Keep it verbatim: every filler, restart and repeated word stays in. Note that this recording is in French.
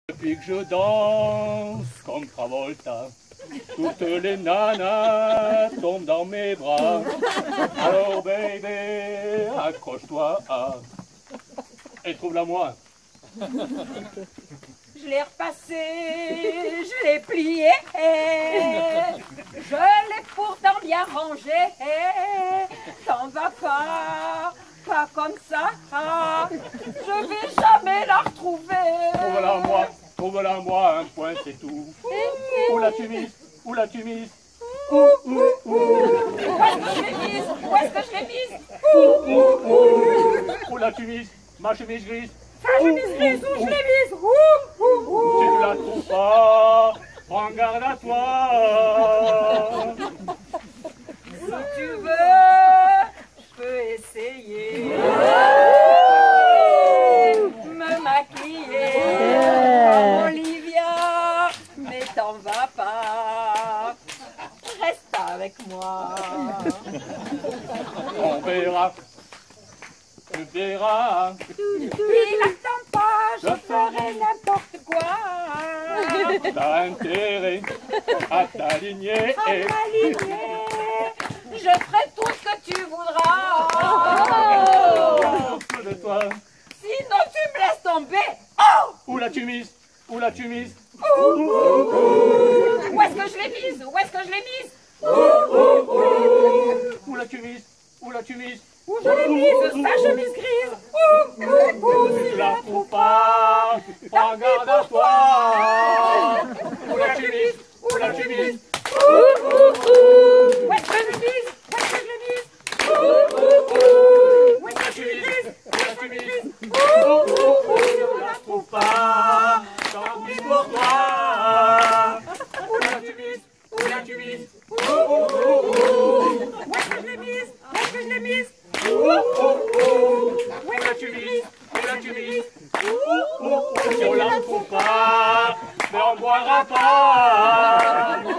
Depuis que je danse comme Travolta, toutes les nanas tombent dans mes bras. Alors baby, accroche-toi et trouve-la moi. Je l'ai repassé, je l'ai plié, je l'ai pourtant bien rangé. T'en vas pas, pas comme ça, je vais jamais la retrouver. Trouve-la moi, trouve-la moi, un point c'est tout. Où l'as-tu mise? Où l'as-tu mise? Où, où, où? Où est-ce que je l'ai mise? Où est-ce que je l'ai mise? Où, où, où? Où l'as-tu mise? Ma chemise grise? Ma chemise grise, où je l'ai mise? Où, où, où? Si tu la trouves pas, prends garde à toi. Si tu veux, je peux essayer. Me maquiller. Yeah. Olivia, mais t'en vas pas. Reste avec moi. On verra. Tu verras. Il n'attend pas, je ferai n'importe quoi. T'as intérêt à t'aligner. À m'aligner. Je ferai tout ce que tu voudras. Oh, de toi. Sinon tu me laisses tomber. Oh! Où l'as-tu mise? Où l'as-tu mise? Ouh, ouh, ouh. Où est-ce que je l'ai mise? Où est-ce que je l'ai mise? Ouh, ouh, ouh. Où l'as-tu mise? Où l'as-tu mise? Où je l'ai mise? Sa chemise grise. Ouh, ouh, ouh. Si je la trouve pas, prends garde à toi. Où l'as-tu mise? Où l'as-tu mise? Ouh, ouh, ouh. Où est-ce que je l'ai mise? Où est-ce que je l'ai mise? Ouh, ouh, ouh. Où est-ce que je l'ai mise? Où l'as-tu mise? Ouh, ouh, ouh. Si je la trouve pas, tant pis pour toi. Où l'as-tu mise? Où l'as-tu mise? Ouh, ouh, ouh. Où est-ce que je l'ai mise? Où est-ce que je l'ai mise? Ouh, ouh, ouh. Où l'as-tu mise? Où l'as-tu mise? Si on la trouve pas, mais on boira pas.